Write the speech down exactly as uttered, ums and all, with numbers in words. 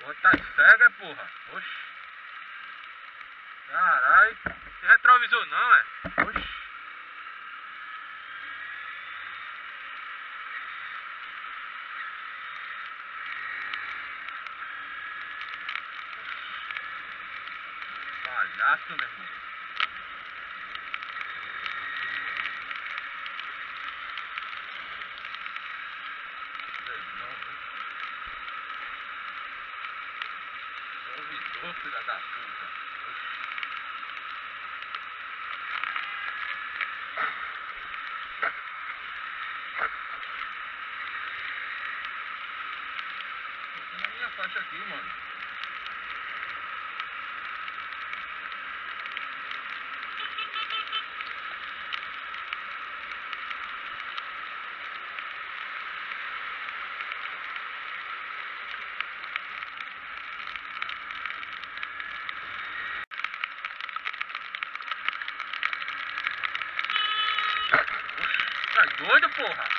Porra, tá cega, porra. Oxi. Caralho. Tem retrovisor não, é? Oxi. Palhaço, meu irmão. Retrovisor, filha da puta. Tô na minha faixa aqui, mano. Tá doido, porra?